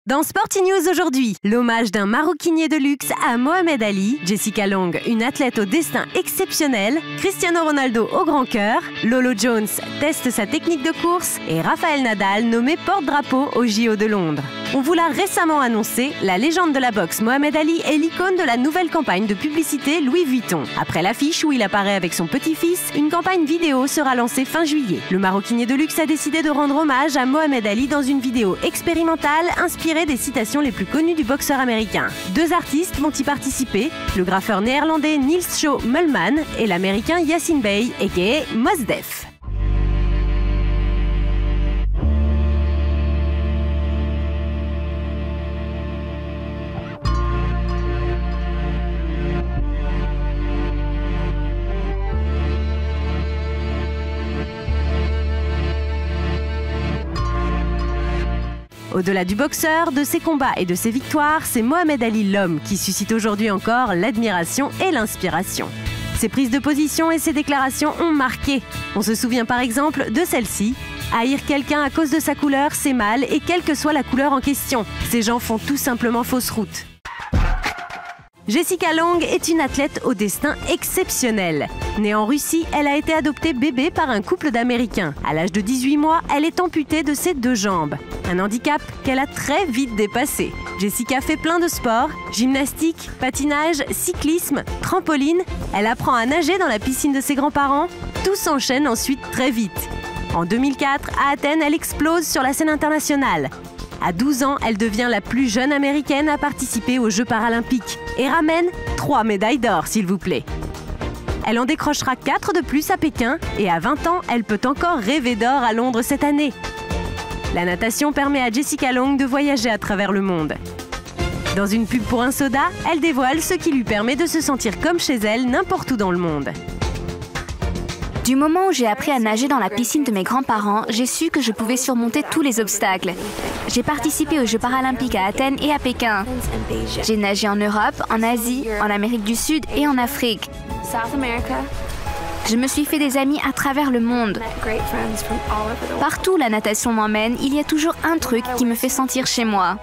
Dans Sporty News aujourd'hui, l'hommage d'un maroquinier de luxe à Mohamed Ali, Jessica Long, une athlète au destin exceptionnel, Cristiano Ronaldo au grand cœur, Lolo Jones teste sa technique de course et Rafael Nadal nommé porte-drapeau au JO de Londres. On vous l'a récemment annoncé, la légende de la boxe Mohamed Ali est l'icône de la nouvelle campagne de publicité Louis Vuitton. Après l'affiche où il apparaît avec son petit-fils, une campagne vidéo sera lancée fin juillet. Le maroquinier de luxe a décidé de rendre hommage à Mohamed Ali dans une vidéo expérimentale inspirée des citations les plus connues du boxeur américain. Deux artistes vont y participer, le graffeur néerlandais Niels Shaw Mulman et l'américain Yassine Bey, a.k.a. Mos Def. Au-delà du boxeur, de ses combats et de ses victoires, c'est Mohamed Ali l'homme qui suscite aujourd'hui encore l'admiration et l'inspiration. Ses prises de position et ses déclarations ont marqué. On se souvient par exemple de celle-ci. Haïr quelqu'un à cause de sa couleur, c'est mal, et quelle que soit la couleur en question. Ces gens font tout simplement fausse route. Jessica Long est une athlète au destin exceptionnel. Née en Russie, elle a été adoptée bébé par un couple d'Américains. À l'âge de 18 mois, elle est amputée de ses deux jambes. Un handicap qu'elle a très vite dépassé. Jessica fait plein de sports, gymnastique, patinage, cyclisme, trampoline. Elle apprend à nager dans la piscine de ses grands-parents. Tout s'enchaîne ensuite très vite. En 2004, à Athènes, elle explose sur la scène internationale. À 12 ans, elle devient la plus jeune américaine à participer aux Jeux paralympiques et ramène 3 médailles d'or, s'il vous plaît. Elle en décrochera 4 de plus à Pékin et à 20 ans, elle peut encore rêver d'or à Londres cette année. La natation permet à Jessica Long de voyager à travers le monde. Dans une pub pour un soda, elle dévoile ce qui lui permet de se sentir comme chez elle n'importe où dans le monde. Du moment où j'ai appris à nager dans la piscine de mes grands-parents, j'ai su que je pouvais surmonter tous les obstacles. J'ai participé aux Jeux paralympiques à Athènes et à Pékin. J'ai nagé en Europe, en Asie, en Amérique du Sud et en Afrique. Je me suis fait des amis à travers le monde. Partout où la natation m'emmène, il y a toujours un truc qui me fait sentir chez moi.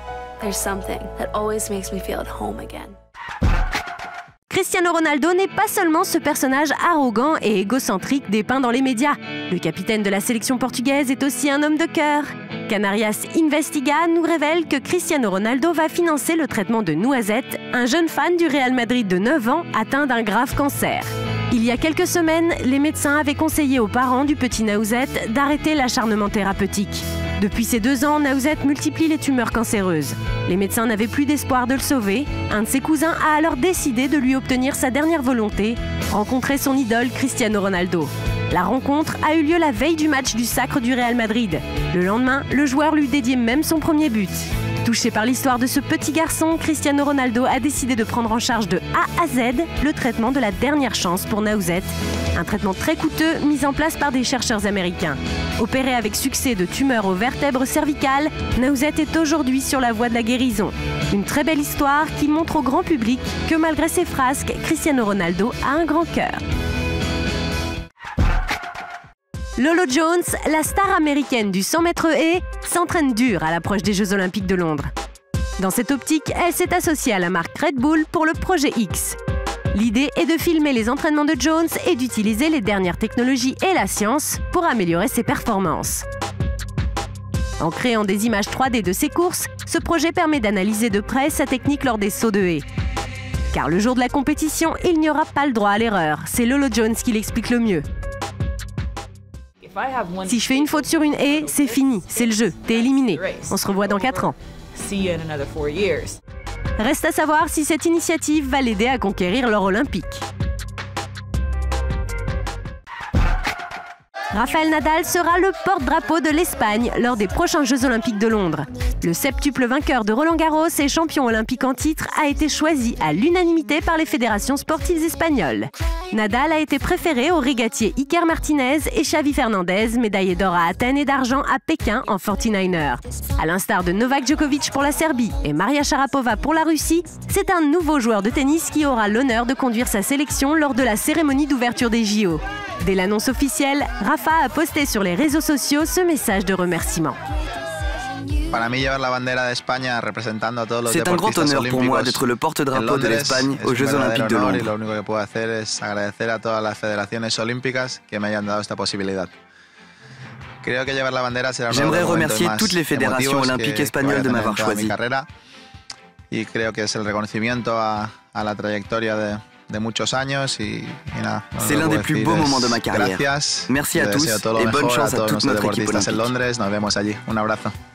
Cristiano Ronaldo n'est pas seulement ce personnage arrogant et égocentrique dépeint dans les médias. Le capitaine de la sélection portugaise est aussi un homme de cœur. Canarias Investiga nous révèle que Cristiano Ronaldo va financer le traitement de Noisette, un jeune fan du Real Madrid de 9 ans atteint d'un grave cancer. Il y a quelques semaines, les médecins avaient conseillé aux parents du petit Noisette d'arrêter l'acharnement thérapeutique. Depuis ses 2 ans, Noisette multiplie les tumeurs cancéreuses. Les médecins n'avaient plus d'espoir de le sauver. Un de ses cousins a alors décidé de lui obtenir sa dernière volonté, rencontrer son idole Cristiano Ronaldo. La rencontre a eu lieu la veille du match du sacre du Real Madrid. Le lendemain, le joueur lui dédiait même son premier but. Touché par l'histoire de ce petit garçon, Cristiano Ronaldo a décidé de prendre en charge de A à Z le traitement de la dernière chance pour Noisette. Un traitement très coûteux mis en place par des chercheurs américains. Opéré avec succès de tumeurs aux vertèbres cervicales, Noisette est aujourd'hui sur la voie de la guérison. Une très belle histoire qui montre au grand public que malgré ses frasques, Cristiano Ronaldo a un grand cœur. Lolo Jones, la star américaine du 100 mètres haies, s'entraîne dur à l'approche des Jeux Olympiques de Londres. Dans cette optique, elle s'est associée à la marque Red Bull pour le projet X. L'idée est de filmer les entraînements de Jones et d'utiliser les dernières technologies et la science pour améliorer ses performances. En créant des images 3D de ses courses, ce projet permet d'analyser de près sa technique lors des sauts de haies. Car le jour de la compétition, il n'y aura pas le droit à l'erreur. C'est Lolo Jones qui l'explique le mieux. Si je fais une faute sur une haie, c'est fini, c'est le jeu, t'es éliminé. On se revoit dans 4 ans. Reste à savoir si cette initiative va l'aider à conquérir l'or olympique. Rafael Nadal sera le porte-drapeau de l'Espagne lors des prochains Jeux Olympiques de Londres. Le septuple vainqueur de Roland-Garros et champion olympique en titre a été choisi à l'unanimité par les fédérations sportives espagnoles. Nadal a été préféré aux régatiers Iker Martinez et Xavi Fernandez, médaillés d'or à Athènes et d'argent à Pékin en 49er. À l'instar de Novak Djokovic pour la Serbie et Maria Sharapova pour la Russie, c'est un nouveau joueur de tennis qui aura l'honneur de conduire sa sélection lors de la cérémonie d'ouverture des JO. Dès l'annonce officielle, Rafa a posté sur les réseaux sociaux ce message de remerciement. C'est un grand honneur pour moi d'être le porte-drapeau de l'Espagne aux Jeux Olympiques de Londres. J'aimerais remercier toutes les fédérations olympiques espagnoles de m'avoir choisi. C'est l'un des plus beaux moments de ma carrière. Merci à tous et bonne chance à toute notre équipe olympique.